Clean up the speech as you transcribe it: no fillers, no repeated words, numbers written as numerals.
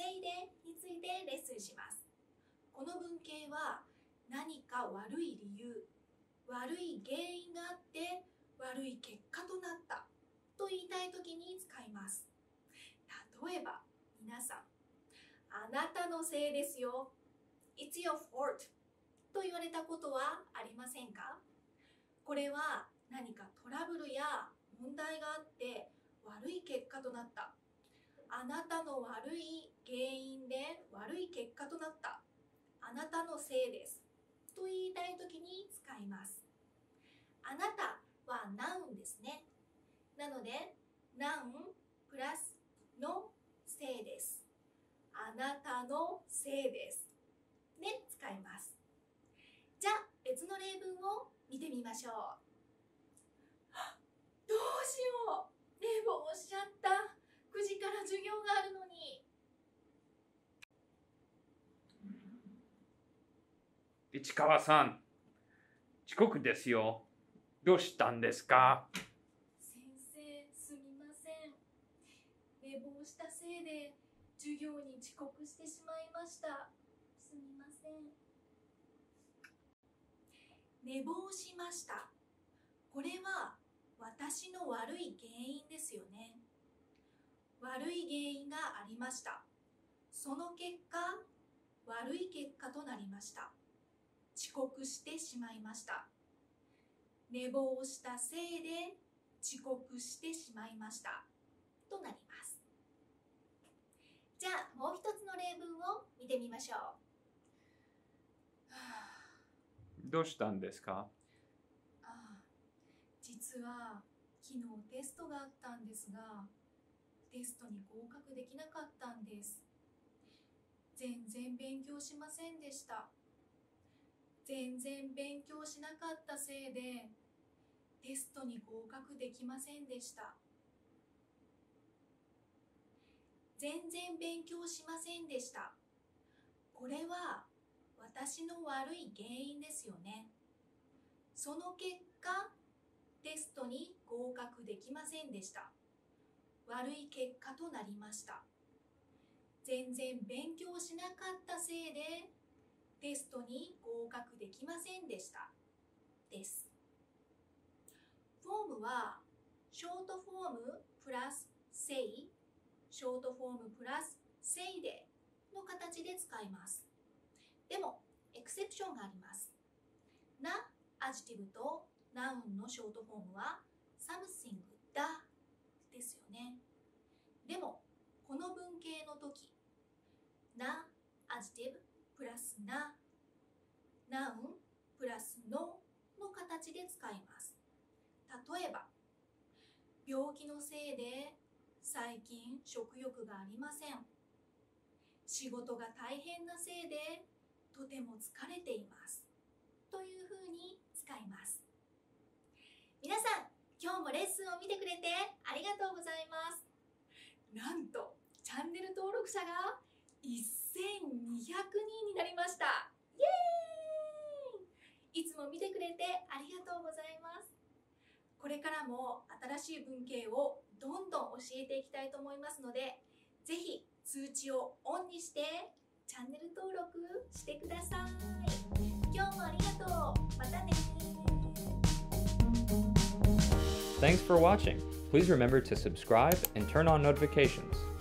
せいでについてレッスンします。この文型は何か悪い理由、悪い原因があって悪い結果となったと言いたいときに使います。例えば皆さん、あなたのせいですよ。It's your fault と言われたことはありませんか？これは何かトラブルや問題があって悪い結果となった。あなたの悪い原因で悪い結果となった。あなたのせいですと言いたいときに使います。あなたはナウンですね。なのでナウンプラスのせいです。あなたのせいですで使います。じゃあ別の例文を見てみましょう。どうしよう、寝坊しちゃった。9時から授業があるのに。 市川さん、遅刻ですよ。どうしたんですか？ 先生、すみません。寝坊したせいで授業に遅刻してしまいました。すみません。寝坊しました。これは私の悪い原因ですよね。悪い原因がありました。その結果、悪い結果となりました。遅刻してしまいました。寝坊したせいで遅刻してしまいましたとなります。じゃあもう一つの例文を見てみましょう。 どうしたんですか？ 実は昨日テストがあったんですが、テストに合格できなかったんです。全然勉強しませんでした。全然勉強しなかったせいでテストに合格できませんでした。全然勉強しませんでした。これは私の悪い原因ですよね。その結果、テストに合格できませんでした。悪い結果となりました。全然勉強しなかったせいでテストに合格できませんでしたです。フォームはショートフォームプラス say、ショートフォームプラス say での形で使います。でもエクセプションがあります。なアジティブとナウンのショートフォームは something だですよね。でもこの文型の時、なアジティブプラスな、ナウンプラスのの形で使います。例えば、病気のせいで最近食欲がありません。仕事が大変なせいでとても疲れていますというふうに使います。皆さん、今日もレッスンを見てくれてありがとうございます。なんとチャンネル登録者が1200人になりました。イエーイ！いつも見てくれてありがとうございます。これからも新しい文型をどんどん教えていきたいと思いますので、ぜひ通知をオンにしてチャンネル登録してください。今日もありがとう。またね。 Thanks for watching. Please remember to subscribe and turn on notifications.